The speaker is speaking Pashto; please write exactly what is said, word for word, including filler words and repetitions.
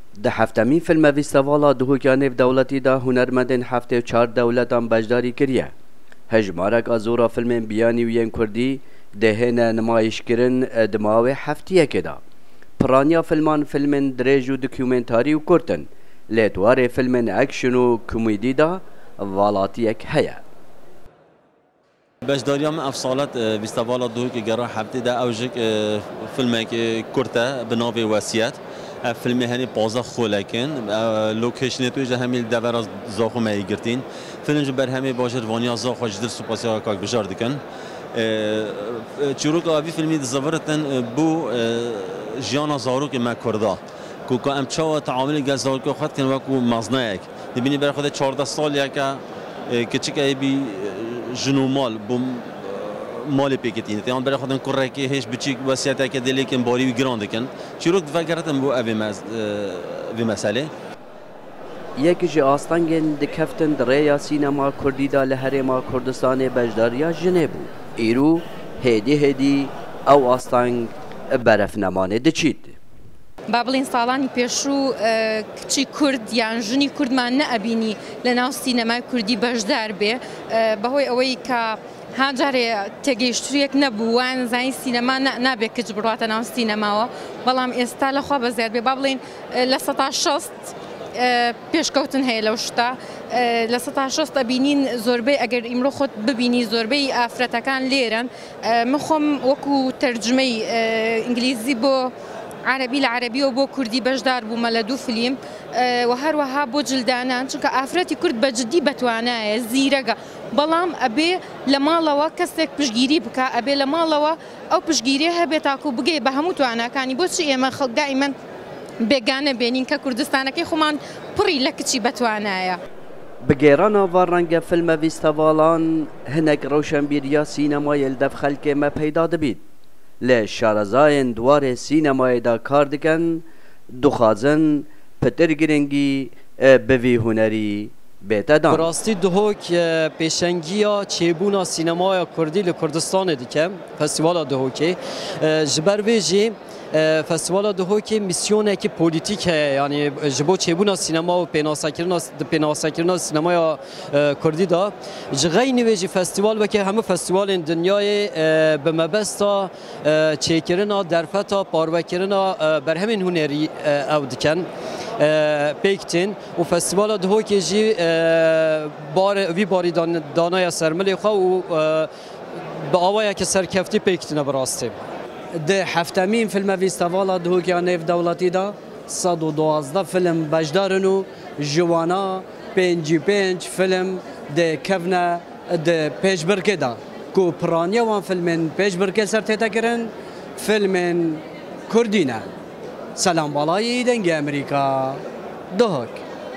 ده هفتمین فیلم فیستیوالا دهوکیانه دولتی دا هنرمندین هفته و چهار دولتان بجداری کریه. هجمارک ازورا فیلم بیانی وین کردی دهن نمایش کرن دماوی هفتیه که دا. پرانیا فیلمان فیلم دریج و دکیومنتاری و کرتن. لیتوار فیلم اکشن و کمیدی دا والاتی یک هیا. بجداريام افصالات فيستيفالا دوك جرا حبتي دا اوجك فيلم كورتا بنوفي واسيات فيلم هني بازا خولكن لوكيشن تو جهميل دبر زاخو ما يگرتين فيلم جبر همي باجر وانيا زاخو جدر سوباسيا كاك بجار دكن چروك ابي فيلمي زبرتن بو جانا زاروك ما كردا كوكا ام تشوا تعامل گزاروك خد كن وكو مزناك دبيني بر خود چهارده سال يكا كچك اي بي جنو مال بوم مال پیکتین تیان برای خودم کره که هیچ بچیک وسیعت که دلی کن باری و گرانده کن چیروک فکرتم بو اوی مز اوی مسئله یکی جی آستانگن دکفتن دریا سینما کردی دا لهرما کردستان بجداریا جنبو ایرو هدی هدی او آستانگ برف نمانه دچید بابلین سالانی پیشرو کچی کرد یان جنی کرد من نابینی لناو سینما کردی بجدار به بهوی اوی که هاجر تگیشتریک نبوان زای سینما نبی کج بروات ناو سینما و بالام استال خواب زیاد به بابلین لسطا شست پیشکوتن هی لوشتا لسطا شست بینین زربه اگر امرو خود ببینی زربه افرتکان لیرن مخم وکو ترجمه انگلیزی بو عربي العربي وبو كردي بجدار بو ملدو فيلم أه وهروها بو جلدانا چونك افراتي كرد بجدي بتوانا زيرقا بلام ابي لما لوا كسك بشجيري بكا ابي لما لوا او بشجيري هبي تاكو بقي بهموت وانا كاني بوشي اما خلق دائما بيغانا بينين كردستانا كي خمان بري لك شي بتوانايا بگیرانا وارنگ فیلم فیستیوالان هنگ روشنبیریا سینما یلدف خلک ما پیدا دبید ل شارزاین دوار سینمای دا کار دکن دخازن پتر گرنگی بوی هنری بهتدان براستی دهوک پیشنگیا چیبونا سینمای کردی ل کردستان دیکه فستیوال دهوکی جبر ویجی فستیوال دهوکی میسیونه که پولیتیک یعنی جبو چیبونا سینما و پیناساکرنا پیناساکرنا سینمای کردی دا جغی نویجی فستیوال و که همه فستیوال دنیای به مبستا چیکرنا درفتا پاروکرنا بر همین هنری او دکن پیکتین و فستیوال دهوکی جی بار وی باری دان دانای سرملی خو و به آوای که سرکفتی پیکتینه براستی ده هفتمین فیلم فیستیوالا دهوکیانه دولتی دا صد و دوازده فیلم بجدارنو جوانا پنجی پنج فیلم ده کفنا ده پیش برکه دا کو پرانیا وان فیلم پیش برکه سر تیتا کرن فیلم کردینه سلام بالای دنگ امریکا دهوک